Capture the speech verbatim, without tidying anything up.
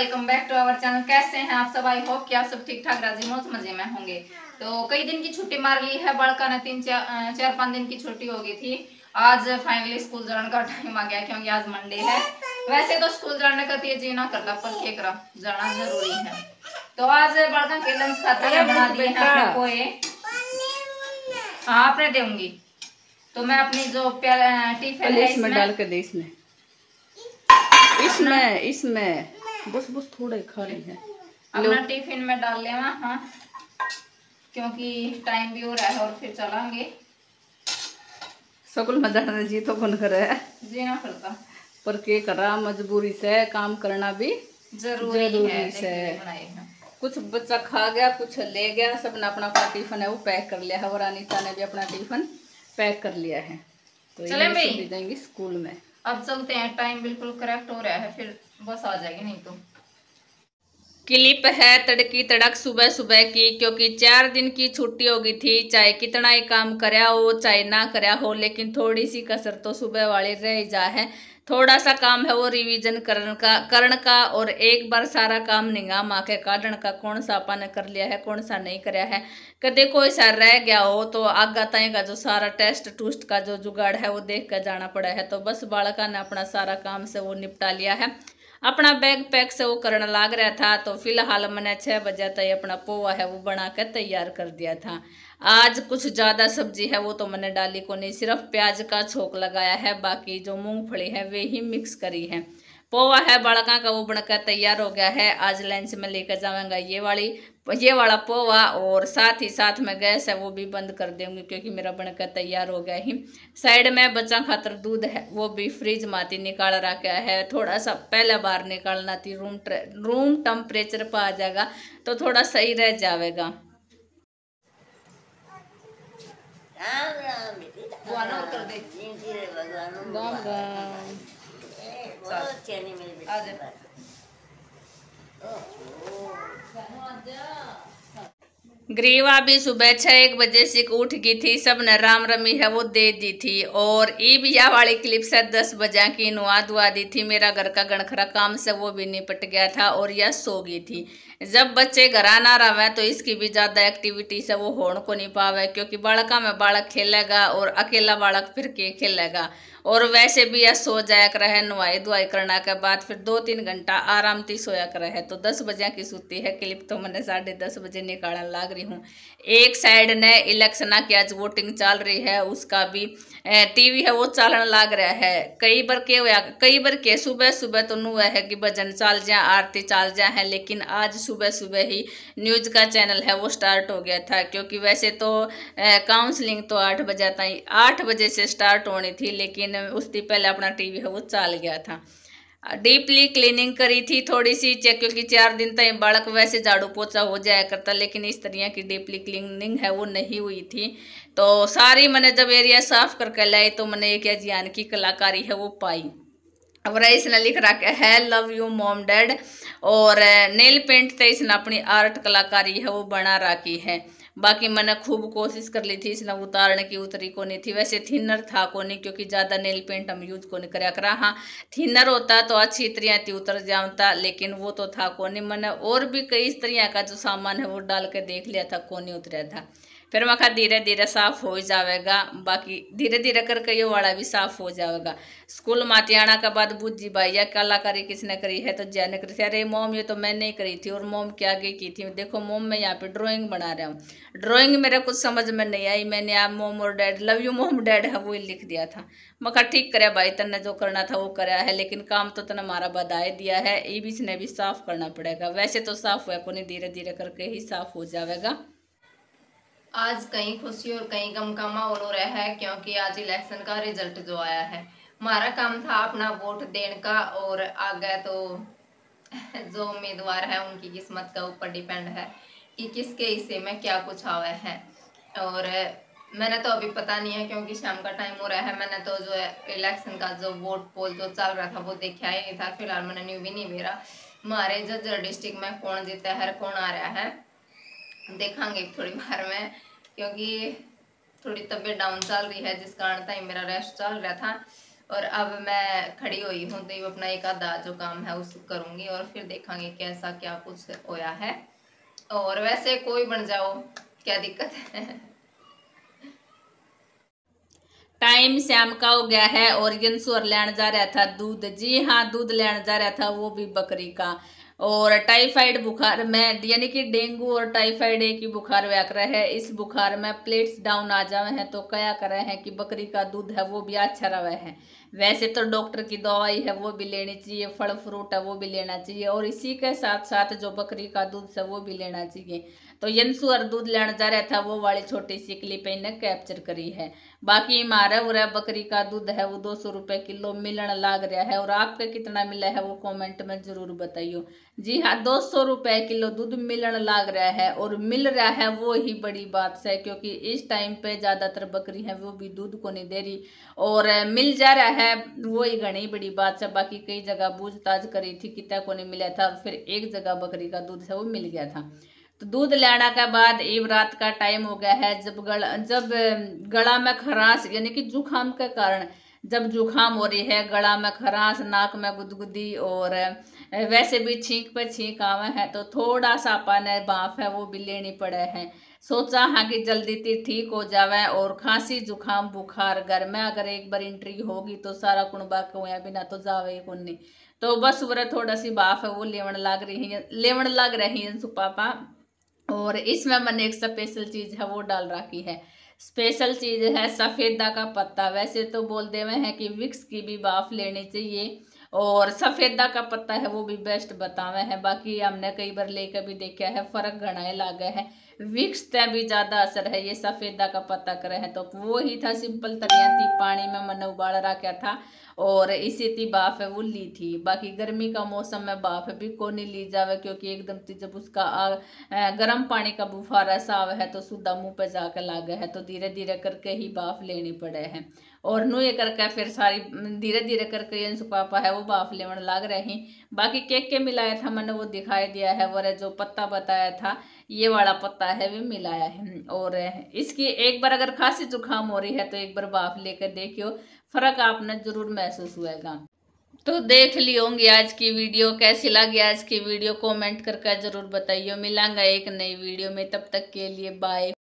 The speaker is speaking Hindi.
Welcome back to our channel. कैसे हैं आप सब? आई होप कि आप सब ठीक ठाक राजी मौज मजे में होंगे। तो कई दिन की छुट्टी मार ली है, बड़का ने तीन चार चार पाँच दिन की छुट्टी हो गई थी। आज फाइनली स्कूल जाने का टाइम आ गया क्योंकि आज मंडे है। वैसे तो स्कूल जाने का तेजी ना करता पर क्या करा, जाना जरूरी है। तो आज बड़का के लंच खाते बना दिए हैं अपने पोहे। हाँ आपने दूंगी तो मैं अपनी जो टिफिन है इसमें डाल के दे, इसमें इसमें इसमें बस बस थोड़ा खा रही है अपना टिफिन में डाल लेवा। हाँ क्योंकि टाइम भी हो रहा है और फिर चलेंगे। सकूल में जाना जी तो कौन करे, जी ना करता पर के करा, मजबूरी से काम करना भी जरूरी, जरूरी है, है। कुछ बच्चा खा गया, कुछ ले गया, सबने अपना अपना टिफिन है वो पैक कर लिया है और अनीता ने भी अपना टिफिन पैक कर लिया है। तो चले भाई जाएंगे स्कूल में। अब चलते हैं, टाइम बिल्कुल करेक्ट हो रहा है, फिर बस आ जाएगी। नहीं तो क्लिप है तड़की तड़क सुबह सुबह की, क्योंकि चार दिन की छुट्टी हो गई थी। चाहे कितना ही काम करया हो चाहे ना करया हो, लेकिन थोड़ी सी कसर तो सुबह वाली रह जा है। थोड़ा सा काम है वो रिवीजन करने का करण का और एक बार सारा काम निगाह माँ के काटन का, कौन सा अपन कर लिया है कौन सा नहीं कराया है। कदे कोई सा रह गया हो तो आगा तय का जो सारा टेस्ट टूस्ट का जो जुगाड़ है वो देख कर जाना पड़ा है। तो बस बालका ने अपना सारा काम से वो निपटा लिया है, अपना बैग पैक से वो करने लाग रहा था। तो फिलहाल मैंने छः बजे तक अपना पोहा है वो बना कर तैयार कर दिया था। आज कुछ ज़्यादा सब्जी है वो तो मैंने डाली को नहीं, सिर्फ प्याज का छोंक लगाया है, बाकी जो मूंगफली है वे ही मिक्स करी है। पोहा है बड़का का वो बनकर तैयार हो गया है। आज लंच में लेकर जाऊंगा ये वाली ये वाला पोहा, और साथ ही साथ में गैस है वो भी बंद कर दूंगी क्योंकि मेरा बनकर तैयार हो गया ही। साइड में बच्चा खातर दूध है वो भी फ्रिज माती निकाल रखा है, थोड़ा सा पहले बार निकालना थी, रूम रूम टेम्परेचर पर आ जाएगा तो थोड़ा सही रह जाएगा। ग्रीवा भी सुबह छः एक बजे से उठ गई थी, सबने राम रमी है वो दे दी थी। और ईब यह वाली क्लिप से दस बजे की नुआ दुआ दी थी। मेरा घर का गणखरा काम से वो भी निपट गया था और यह सो गई थी। जब बच्चे घर ना रहे तो इसकी भी ज़्यादा एक्टिविटी से वो होने को नहीं पावे, क्योंकि बालका में बालक खेलेगा और अकेला बालक फिर के खेलेगा। और वैसे भी यह सो जाया कर है, नुआई दुआई करने के बाद फिर दो तीन घंटा आराम ती सोया कर है। तो दस बजे की सूती है क्लिप तो मैंने साढ़े दस बजे निकालने लाग रही हूँ। एक साइड ने इलेक्शन की आज वोटिंग चल रही है, उसका भी टीवी है वो चलन लाग रहा है। कई बार के हुआ कई बार के सुबह सुबह तो नु है कि भजन चल जा आरती चल जा है, लेकिन आज सुबह सुबह ही न्यूज का चैनल है वो स्टार्ट हो गया था। क्योंकि वैसे तो काउंसलिंग तो आठ बजे तक आठ बजे से स्टार्ट होनी थी, लेकिन उससे पहले अपना टीवी है वो चल गया था। डीपली क्लीनिंग करी थी थोड़ी सी, क्योंकि चार दिन तक बालक वैसे झाड़ू पोछा हो जाया करता, लेकिन इस तरह की डीपली क्लीनिंग है वो नहीं हुई थी। तो सारी मैंने जब एरिया साफ करके लाई तो मैंने एक अजियान की कलाकारी है वो पाई। अब रईस ने लिख रखा है लव यू मॉम डैड, और नेल पेंट तो इसने अपनी आर्ट कलाकारी है वो बना रखी है। बाकी मैंने खूब कोशिश कर ली थी, इसने उतारने की उतरी को नहीं थी। वैसे थिनर था को नहीं, क्योंकि ज़्यादा नेल पेंट हम यूज को नहीं कराया करा। हाँ थिनर होता तो अच्छी तरह थी उतर जाता, लेकिन वो तो था को नहीं। मैंने और भी कई तरह का जो सामान है वो डाल के देख लिया था, को नहीं उतरा था। फिर मैं कहा धीरे धीरे साफ हो जाएगा, बाकी धीरे धीरे करके ये वाला भी साफ हो जाएगा। स्कूल माती आना के बाद बुज्जी भाई या कलाकारी किसने करी है तो जया ने करी थी। अरे मोम ये तो मैं नहीं करी थी, और मोम क्या आगे की थी। देखो मोम मैं यहाँ पे ड्राइंग बना रहा हूँ, ड्राइंग मेरे कुछ समझ में नहीं आई, मैंने आप मोम और dad love you mom dad है वो लिख दिया था। मैं कहा ठीक करे भाई, तन्ने जो करना था वो कराया है, लेकिन काम तो तने हमारा बधाई दिया है, ये भी इसने भी साफ करना पड़ेगा। वैसे तो साफ हुआ को नहीं, धीरे धीरे करके ही साफ हो जाएगा। आज कहीं खुशी और कहीं गम का माहौल हो रहा है, क्योंकि आज इलेक्शन का रिजल्ट जो आया है। हमारा काम था अपना वोट देने का, और आगे तो जो उम्मीदवार है उनकी किस्मत के ऊपर डिपेंड है कि किसके हिस्से में क्या कुछ आवा है। और मैंने तो अभी पता नहीं है क्योंकि शाम का टाइम हो रहा है। मैंने तो जो है इलेक्शन का जो वोट पोल जो चल रहा था वो देखा ही नहीं था। फिलहाल मैंने न्यू भी नहीं भेजा हमारे जज्जर डिस्ट्रिक्ट में कौन जीता है कौन आ रहा है, देखेंगे थोड़ी बार में, क्योंकि थोड़ी तबीयत डाउन चल रही है जिस कारण टाइम मेरा रेस्ट चल रहा था। और अब मैं खड़ी हुई हूँ तो अपना एक आधा जो काम है उस करूँगी और फिर देखेंगे कैसा क्या कुछ होया है। और वैसे कोई बन जाओ, क्या दिक्कत है। टाइम शाम का हो गया है और यंसुअर लेने जा रहा था दूध। जी हाँ, दूध लेने जा रहा था, वो भी बकरी का। और टाइफाइड बुखार में, यानी कि डेंगू और टाइफाइड एक ही बुखार व्याक रहा है। इस बुखार में प्लेट्स डाउन आ जावे हैं तो क्या कर रहे हैं कि बकरी का दूध है वो भी अच्छा रहा है। वैसे तो डॉक्टर की दवाई है वो भी लेनी चाहिए, फल फ्रूट है वो भी लेना चाहिए, और इसी के साथ साथ जो बकरी का दूध है वो भी लेना चाहिए। तो यंसुअर दूध लेने जा रहा था, वो वाली छोटी सी क्लिप इन्हें कैप्चर करी है। बाकी हमारा उरा बकरी का दूध है वो दो सौ रुपये किलो मिलने लाग रहा है। और आपका कितना मिला है वो कमेंट में जरूर बताइयो। जी हाँ, दो सौ रुपये किलो दूध मिलने लाग रहा है, और मिल रहा है वो ही बड़ी बात है, क्योंकि इस टाइम पे ज्यादातर बकरी है वो भी दूध को नहीं दे रही, और मिल जा रहा है वो ही घनी बड़ी बात है। बाकी कई जगह पूछताछ करी थी कितना को नहीं मिला था, और फिर एक जगह बकरी का दूध है वो मिल गया था। तो दूध लेने के बाद एक रात का टाइम हो गया है, जब गला जब गला में खराश, यानी कि जुखाम के कारण जब जुखाम हो रही है, गला में खराश, नाक में गुदगुदी, और वैसे भी छींक पे छींक आवे है, तो थोड़ा सा पानी भाप है वो भी लेनी पड़े है। सोचा हाँ कि जल्दी ती ठीक हो जावे, और खांसी जुखाम बुखार घर में अगर एक बार एंट्री होगी तो सारा कुणबा को बिना तो जावे ही नहीं। तो बस वो थोड़ा सी भाप है वो लेवन लाग रही है लेवन लग रही है सुपापा। और इसमें मैंने एक स्पेशल चीज है वो डाल रखी है। स्पेशल चीज है सफेदा का पत्ता। वैसे तो बोल दे हुए हैं कि विक्स की भी भाप लेनी चाहिए, और सफेदा का पत्ता है वो भी बेस्ट बतावे हैं। बाकी हमने कई बार लेकर भी देखा है, फर्क घना लागा है। विक्स ते भी ज्यादा असर है, ये सफेदा का पत्ता करे है। तो वो ही था सिंपल तरिया थी, पानी में मैंने उबाल रखा था और इसी थी भाप है वो ली थी। बाकी गर्मी का मौसम में भाप भी को नहीं ली जावे, क्योंकि एकदम से जब उसका गर्म पानी का बुफारा साव है तो सीधा मुंह पे जाकर लागे है, तो धीरे धीरे करके ही भाप लेनी पड़े है। और नु ये करके फिर सारी धीरे धीरे करके ये पापा है वो भाप लेवन लाग रही। बाकी केक के मिलाया था मैंने वो दिखाई दिया है, वो जो पत्ता बताया था ये वाला पत्ता है वो मिलाया है। और इसकी एक बार अगर खांसी जुकाम हो रही है तो एक बार भाप लेकर देखियो, फर्क आपने जरूर महसूस हुएगा। तो देख ली होंगी आज की वीडियो, कैसी लगी आज की वीडियो कमेंट करके जरूर बताइए। मिलांगा एक नई वीडियो में, तब तक के लिए बाय।